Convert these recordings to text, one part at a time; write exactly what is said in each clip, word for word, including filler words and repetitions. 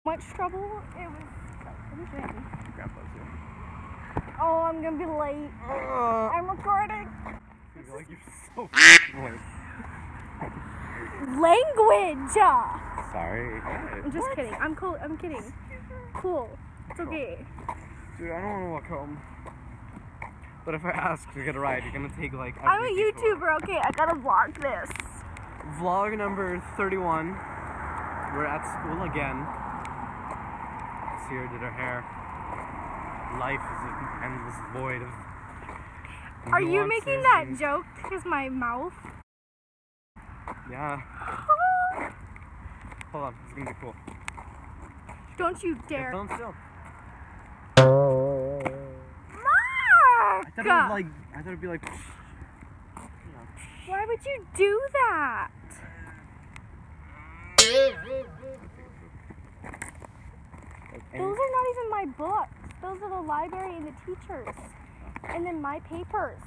Much trouble. It was something. Grandpa's here. Oh, I'm gonna be late. Uh, I'm recording. I feel like you're so late. Language. Sorry. I'm just What? kidding. I'm cool. I'm kidding. Cool. It's okay. Dude, I don't want to walk home. But if I ask to get a ride, you're gonna take like. I'm a every detour. YouTuber. Okay, I gotta vlog this. Vlog number thirty-one. We're at school again. Sierra did her hair. Life is an endless void of. Are you nuances making that and- joke? Because my mouth. Yeah. Hold on, it's gonna be cool. Don't you dare. Don't still. Mark! I thought it would like. I thought it'd be like. Why would you do that? Those are not even my books. Those are the library and the teachers. And then my papers.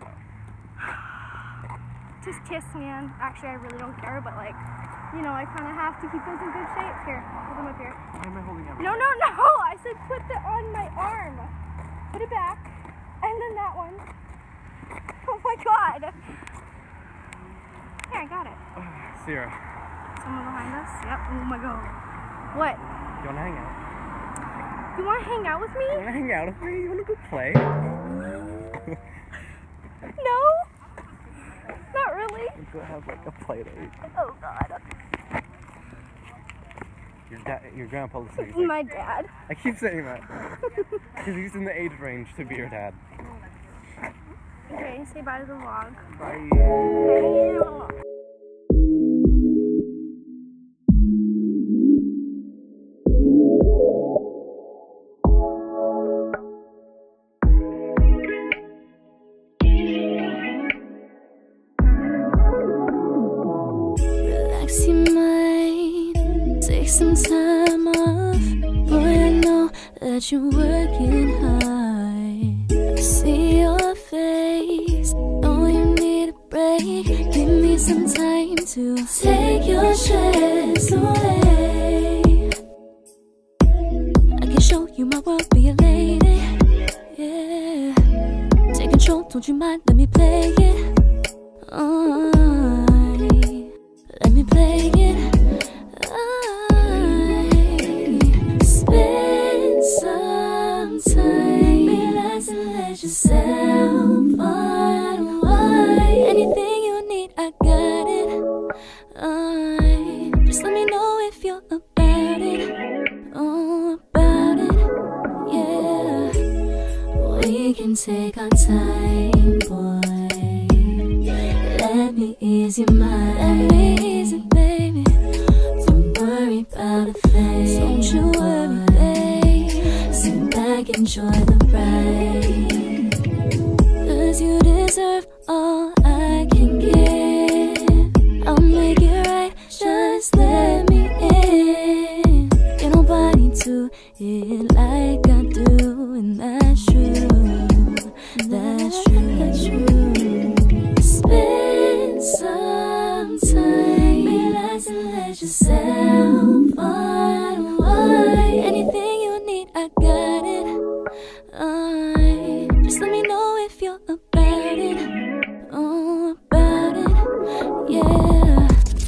Just kiss, man. Actually, I really don't care, but like, you know, I kind of have to keep those in good shape. Here, hold them up here. Why am I holding everything? No, no, no! I said put it on my arm. Put it back. And then that one. Oh my god. Here, I got it. Sierra. Someone behind us? Yep. Oh my god. What? You wanna hang out? You want to hang out with me? You wanna hang out with me? You wanna go play? No? Not really. Let's go have like a play date. Oh god. Your dad, your grandpa looks like, like My dad. I keep saying that. Because he's in the age range to be your dad. Okay, say bye to the vlog. Bye. Bye. Relax your mind, take some time off. Boy, I know that you're working hard. I see your face, know you need a break. Give me some time to take your stress away. I can show you my world, be a lady. Yeah, take control, don't you mind, let me play it. Oh, let me play it. I spend some time, relax and let yourself unwind. Anything you need, I got it. I just let me know if you're about it. Oh, about it, yeah. We can take our time, boy. Let me ease your mind. Let me ease it, baby. Don't worry about a thing. Don't you worry, babe. Sit back, enjoy the ride. Cause you deserve all I can give. I'll make it right, just let me in. Get nobody to it like I do. And that's true, that's true, that's true. Spend some time, relax and let yourself unwind. Anything you need, I got it. I just let me know if you're about it. Oh, about it, yeah.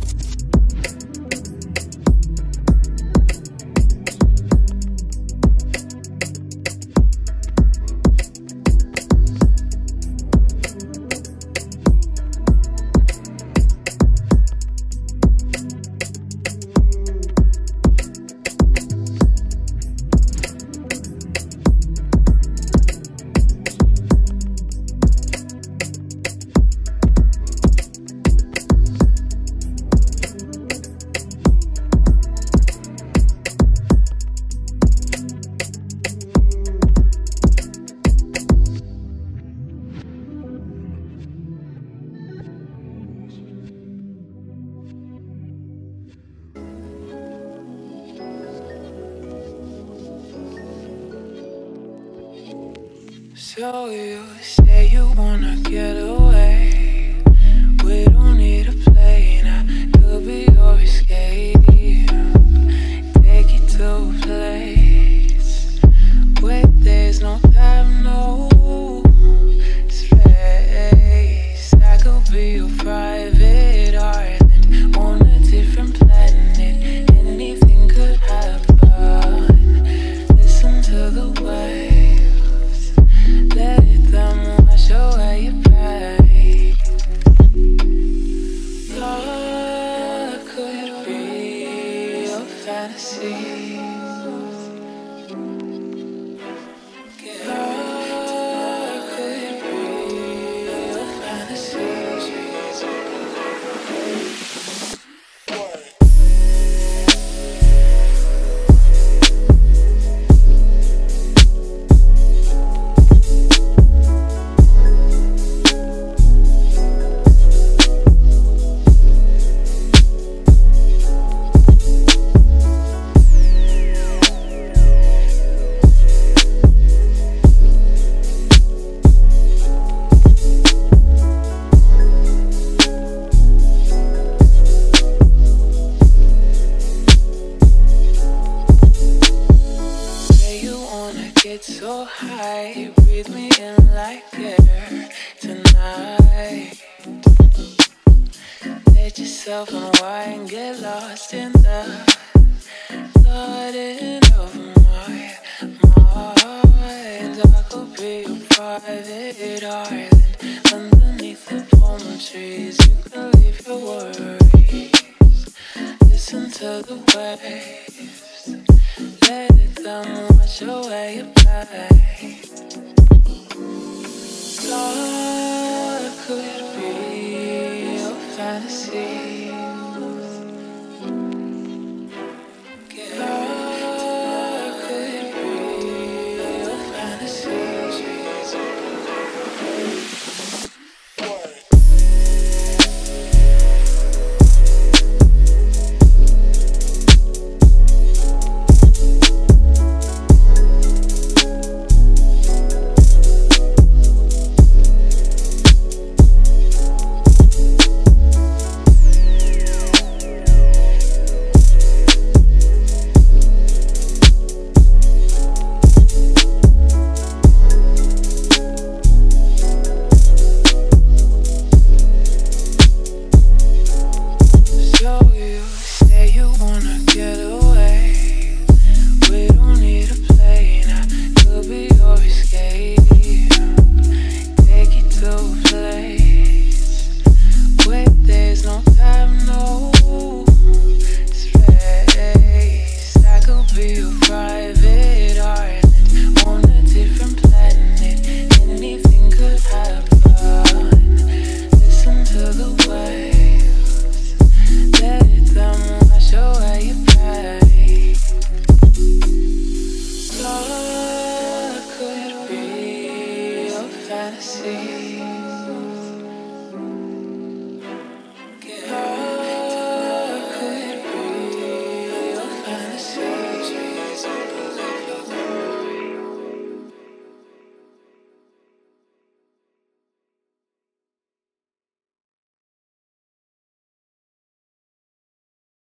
So you say you wanna get away. We don't need a plane, I could be your escape. Take you to It's so high, breathe me in like air tonight. Let yourself unwind, get lost in the flooding of my mind. I could be your private island underneath the palm trees. You can leave your worries, listen to the waves, let it come wash away your pain. God could be your fantasy. God could be your fantasy. Fantasy.